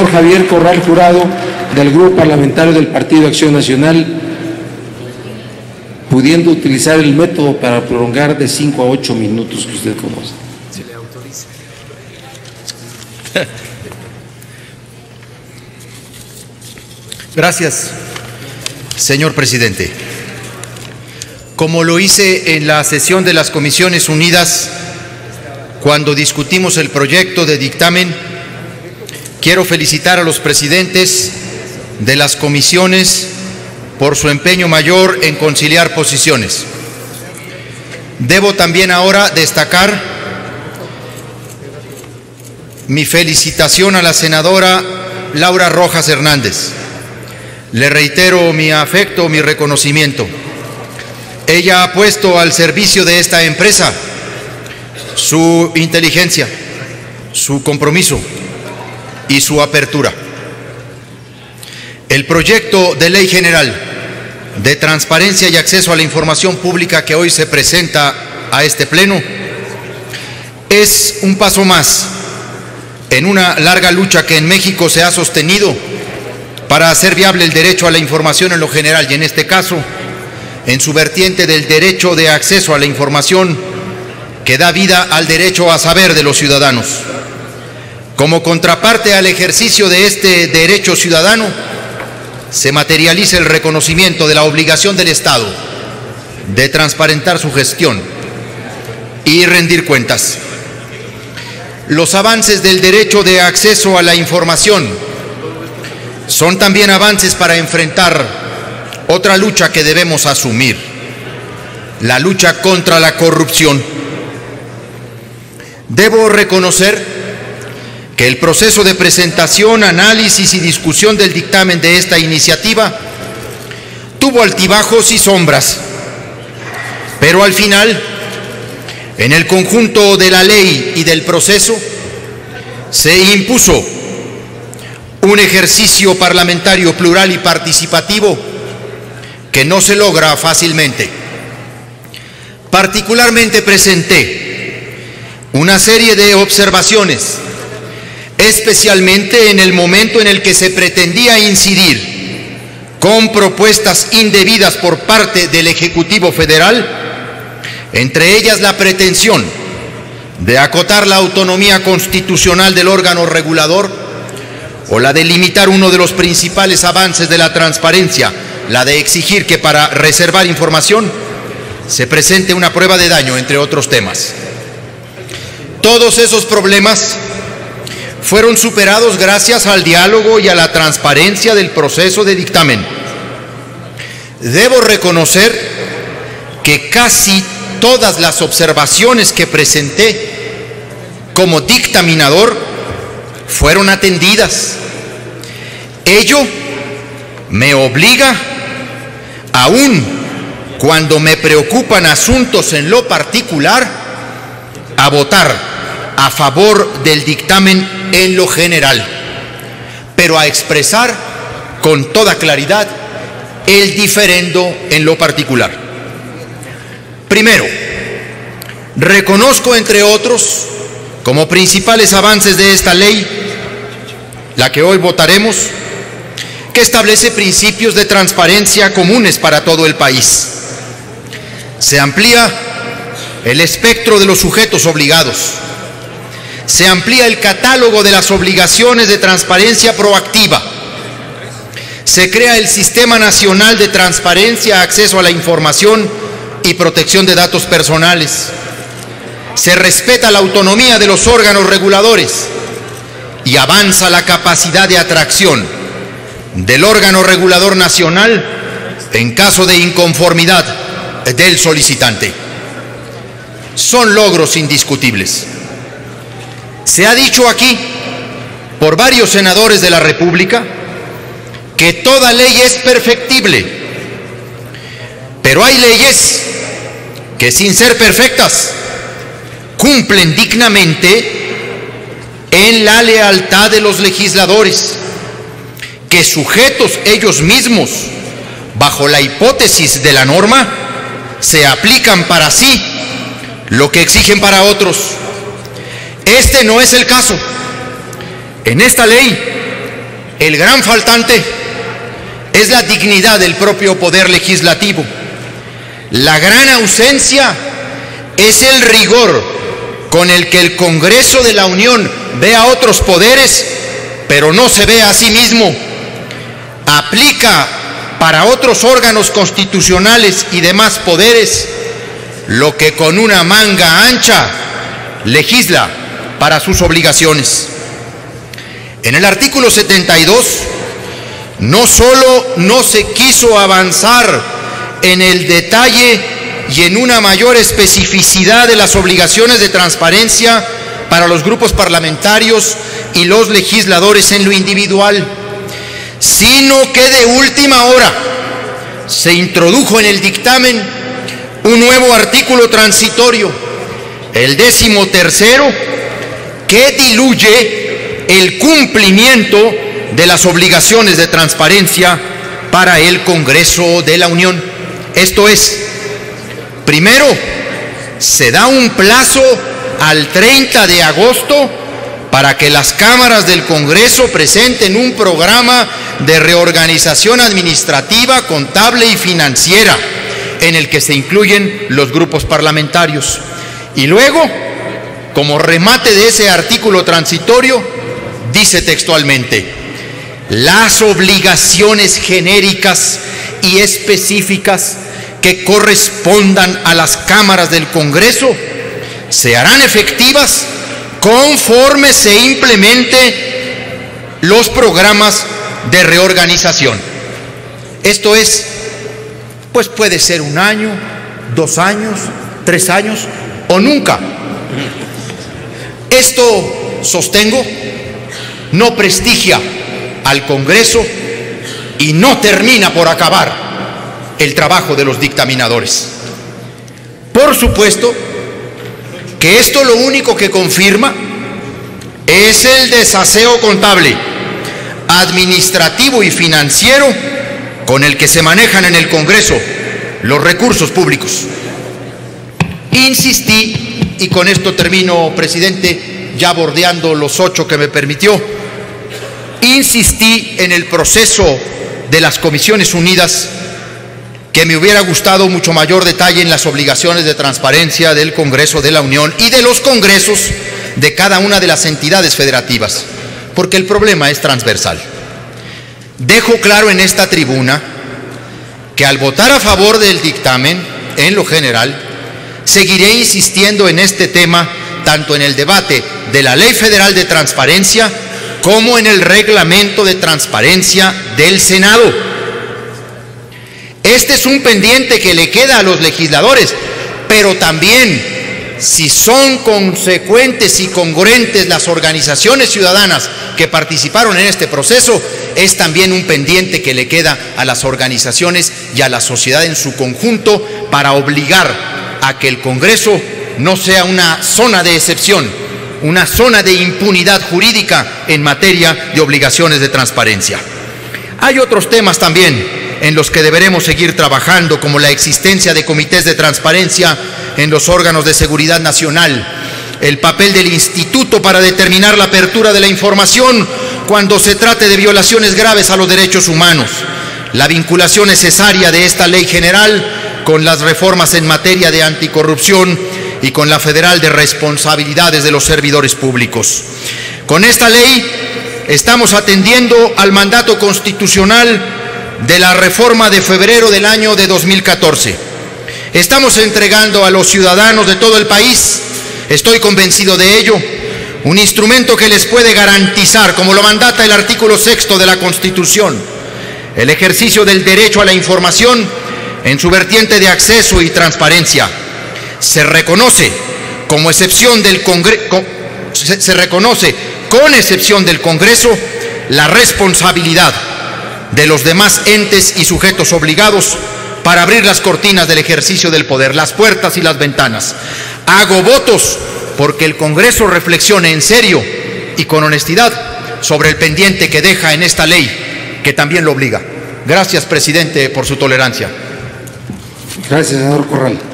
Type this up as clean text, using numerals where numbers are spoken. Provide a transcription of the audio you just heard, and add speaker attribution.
Speaker 1: Javier Corral Jurado, del Grupo Parlamentario del Partido Acción Nacional, pudiendo utilizar el método para prolongar de 5 a 8 minutos que usted conoce.
Speaker 2: Se le autoriza.
Speaker 3: Gracias, señor presidente. Como lo hice en la sesión de las Comisiones Unidas, cuando discutimos el proyecto de dictamen, quiero felicitar a los presidentes de las comisiones por su empeño mayor en conciliar posiciones. Debo también ahora destacar mi felicitación a la senadora Laura Rojas Hernández. Le reitero mi afecto, mi reconocimiento. Ella ha puesto al servicio de esta empresa su inteligencia, su compromiso y su apertura. El proyecto de ley general de transparencia y acceso a la información pública que hoy se presenta a este pleno es un paso más en una larga lucha que en México se ha sostenido para hacer viable el derecho a la información en lo general y en este caso en su vertiente del derecho de acceso a la información que da vida al derecho a saber de los ciudadanos. Como contraparte al ejercicio de este derecho ciudadano, se materializa el reconocimiento de la obligación del Estado de transparentar su gestión y rendir cuentas. Los avances del derecho de acceso a la información son también avances para enfrentar otra lucha que debemos asumir, la lucha contra la corrupción. Debo reconocer que el proceso de presentación, análisis y discusión del dictamen de esta iniciativa tuvo altibajos y sombras, pero al final, en el conjunto de la ley y del proceso, se impuso un ejercicio parlamentario plural y participativo que no se logra fácilmente. Particularmente presenté una serie de observaciones, especialmente en el momento en el que se pretendía incidir con propuestas indebidas por parte del Ejecutivo Federal, entre ellas la pretensión de acotar la autonomía constitucional del órgano regulador o la de limitar uno de los principales avances de la transparencia, la de exigir que para reservar información se presente una prueba de daño, entre otros temas. Todos esos problemas fueron superados gracias al diálogo y a la transparencia del proceso de dictamen. Debo reconocer que casi todas las observaciones que presenté como dictaminador fueron atendidas. Ello me obliga, aun cuando me preocupan asuntos en lo particular, a votar a favor del dictamen en lo general, pero a expresar con toda claridad el diferendo en lo particular. Primero, reconozco, entre otros, como principales avances de esta ley, la que hoy votaremos, que establece principios de transparencia comunes para todo el país. Se amplía el espectro de los sujetos obligados. Se amplía el catálogo de las obligaciones de transparencia proactiva. Se crea el Sistema Nacional de Transparencia, Acceso a la Información y Protección de Datos Personales. Se respeta la autonomía de los órganos reguladores y avanza la capacidad de atracción del órgano regulador nacional en caso de inconformidad del solicitante. Son logros indiscutibles. Se ha dicho aquí por varios senadores de la República que toda ley es perfectible, pero hay leyes que, sin ser perfectas, cumplen dignamente en la lealtad de los legisladores, que sujetos ellos mismos, bajo la hipótesis de la norma, se aplican para sí lo que exigen para otros. Este no es el caso. En esta ley El gran faltante es la dignidad del propio poder legislativo. La gran ausencia es el rigor con el que el Congreso de la Unión ve a otros poderes, pero no se ve a sí mismo. Aplica para otros órganos constitucionales y demás poderes lo que con una manga ancha legisla para sus obligaciones. En el artículo 72 no solo no se quiso avanzar en el detalle y en una mayor especificidad de las obligaciones de transparencia para los grupos parlamentarios y los legisladores en lo individual, sino que de última hora se introdujo en el dictamen un nuevo artículo transitorio, el 13º, que diluye el cumplimiento de las obligaciones de transparencia para el Congreso de la Unión. Esto es, primero, se da un plazo al 30 de agosto para que las cámaras del Congreso presenten un programa de reorganización administrativa, contable y financiera, en el que se incluyen los grupos parlamentarios. Y luego, como remate de ese artículo transitorio, dice textualmente: las obligaciones genéricas y específicas que correspondan a las cámaras del Congreso se harán efectivas conforme se implemente los programas de reorganización. Esto es, pues puede ser 1 año, 2 años, 3 años o nunca. Esto, sostengo, no prestigia al Congreso y no termina por acabar el trabajo de los dictaminadores. Por supuesto que esto lo único que confirma es el desaseo contable, administrativo y financiero con el que se manejan en el Congreso los recursos públicos. Insistí, y con esto termino, presidente, ya bordeando los 8 que me permitió, insistí en el proceso de las Comisiones Unidas, que me hubiera gustado mucho mayor detalle en las obligaciones de transparencia del Congreso de la Unión y de los congresos de cada una de las entidades federativas, porque el problema es transversal. Dejo claro en esta tribuna que al votar a favor del dictamen, en lo general, seguiré insistiendo en este tema tanto en el debate de la Ley Federal de Transparencia como en el Reglamento de Transparencia del Senado. Este es un pendiente que le queda a los legisladores, pero también, si son consecuentes y congruentes las organizaciones ciudadanas que participaron en este proceso, es también un pendiente que le queda a las organizaciones y a la sociedad en su conjunto para obligar a que el Congreso no sea una zona de excepción, una zona de impunidad jurídica en materia de obligaciones de transparencia. Hay otros temas también en los que deberemos seguir trabajando, como la existencia de comités de transparencia en los órganos de seguridad nacional, el papel del Instituto para determinar la apertura de la información cuando se trate de violaciones graves a los derechos humanos, la vinculación necesaria de esta ley general con las reformas en materia de anticorrupción y con la federal de responsabilidades de los servidores públicos. Con esta ley estamos atendiendo al mandato constitucional de la reforma de febrero del año de 2014. Estamos entregando a los ciudadanos de todo el país, estoy convencido de ello, un instrumento que les puede garantizar, como lo mandata el artículo 6º de la Constitución, el ejercicio del derecho a la información en su vertiente de acceso y transparencia. Se reconoce como excepción del con excepción del Congreso, la responsabilidad de los demás entes y sujetos obligados para abrir las cortinas del ejercicio del poder, las puertas y las ventanas. Hago votos porque el Congreso reflexione en serio y con honestidad sobre el pendiente que deja en esta ley, que también lo obliga. Gracias, presidente, por su tolerancia.
Speaker 1: Gracias, senador Corral.